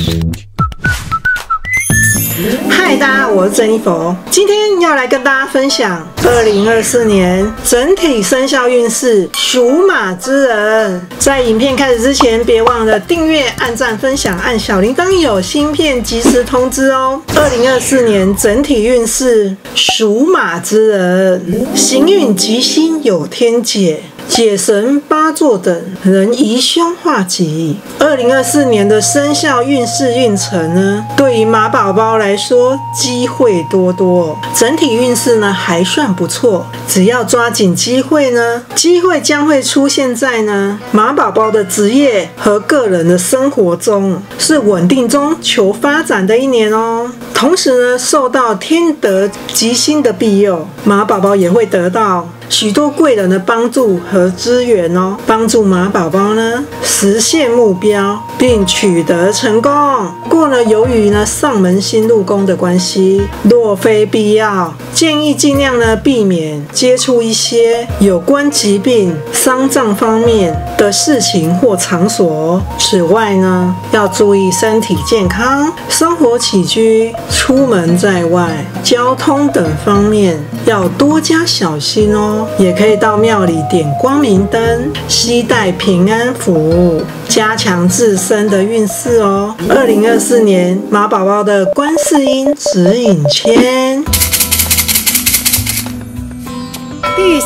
嗨，大家，我是珍妮佛，今天要来跟大家分享2024年整体生肖运势属马之人。在影片开始之前，别忘了订阅、按赞、分享，按小铃铛，有新片及时通知哦。2024年整体运势属马之人，行运吉星有天解。解神八座等人宜凶化吉。2024年的生肖运势运程呢，对于马宝宝来说机会多多，整体运势呢还算不错。只要抓紧机会呢，机会将会出现在呢马宝宝的职业和个人的生活中，是稳定中求发展的一年哦。同时呢，受到天德吉星的庇佑，马宝宝也会得到许多贵人的帮助和资源哦，帮助马宝宝呢实现目标并取得成功。不过呢，由于呢上门新入宫的关系，若非必要，建议尽量呢避免接触一些有关疾病、丧葬方面的事情或场所。此外呢，要注意身体健康、生活起居、出门在外、交通等方面要多加小心哦。也可以到庙里点光明灯，携带平安符，加强自身的运势哦。2024年马宝宝的观世音指引签。第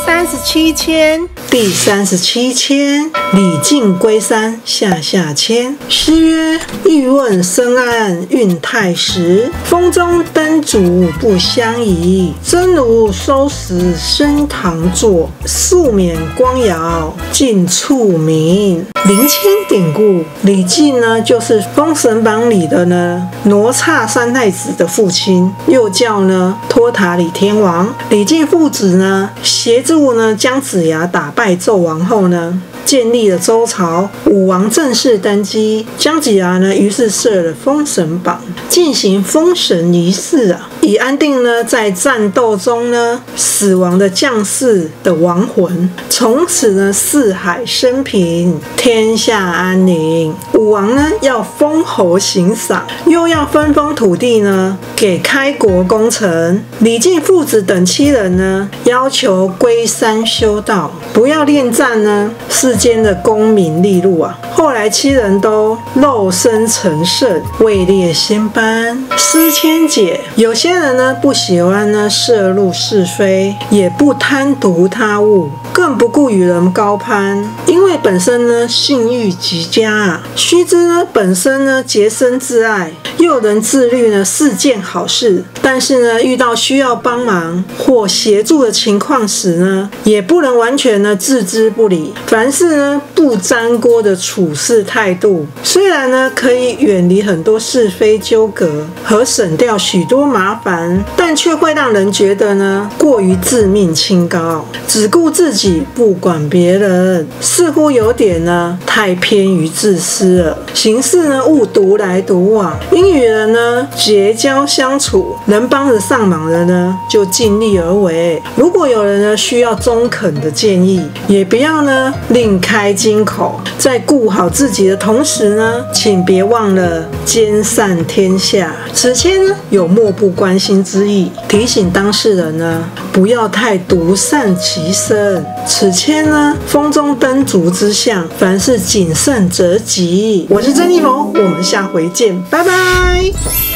37签，礼敬归山下下签。诗曰：欲问深暗运太时，风中灯烛不相宜。真如收拾升堂坐，素免光耀尽处明。灵签典故，李靖呢就是《封神榜》里的呢哪吒三太子的父亲，又叫呢托塔李天王。李靖父子呢协助呢姜子牙打败纣王后呢，建立了周朝，武王正式登基。姜子牙呢于是设了封神榜，进行封神仪式啊，以安定呢在战斗中呢死亡的将士的亡魂。从此呢四海升平，天下安宁。武王呢要封侯行赏，又要分封土地呢给开国功臣。李靖父子等7人呢要求归山修道，不要恋战呢世间的功名利禄啊。后来7人都肉身成圣，位列仙班。诗签解，有些人呢不喜欢呢涉入是非，也不贪图他物，更不顾与人高攀，因为本身呢性欲极佳啊。须知呢本身呢洁身自爱，又能自律呢是件好事，但是呢遇到需要帮忙或协助的情况时呢，也不能完全呢置之不理。凡事呢不沾锅的处事态度，虽然呢可以远离很多是非纠葛和省掉许多麻烦，但却会让人觉得呢过于自命清高，只顾自己不管别人，似乎有点呢太偏于自私了。行事呢勿独来独往，应与人呢结交相处，能帮得上忙的呢就尽力而为。如果有人呢需要中肯的建议，也不要呢另开金口。在顾好自己的同时呢，请别忘了兼善天下。此签呢有漠不关心之意，提醒当事人呢不要太独善其身。此签呢风中灯烛之象，凡事谨慎则吉。我是珍妮佛，我们下回见，拜拜。